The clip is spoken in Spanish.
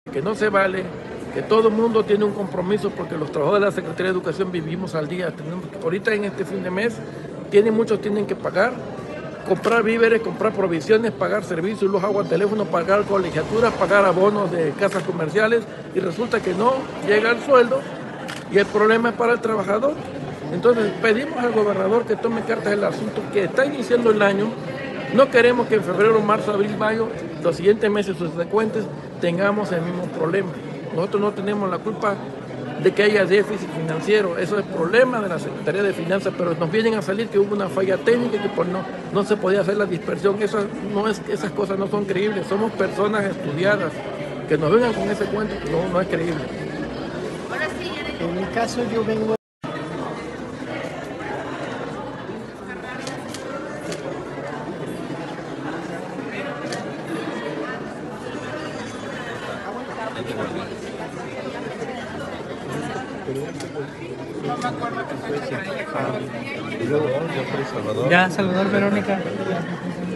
que no se vale, que todo el mundo tiene un compromiso porque los trabajadores de la Secretaría de Educación vivimos al día. Ahorita en este fin de mes muchos tienen que pagar, comprar víveres, comprar provisiones, pagar servicios, luz, agua, teléfono, pagar colegiaturas, pagar abonos de casas comerciales y resulta que no llega el sueldo y el problema es para el trabajador. Entonces pedimos al gobernador que tome cartas del asunto, que está iniciando el año. No queremos que en febrero, marzo, abril, mayo, los siguientes meses subsecuentes, tengamos el mismo problema. Nosotros no tenemos la culpa de que haya déficit financiero, eso es problema de la Secretaría de Finanzas, pero nos vienen a salir que hubo una falla técnica y que no se podía hacer la dispersión. Esas cosas no son creíbles, somos personas estudiadas, que nos vengan con ese cuento, no es creíble. En mi caso yo vengo... Ya, Salvador, Verónica.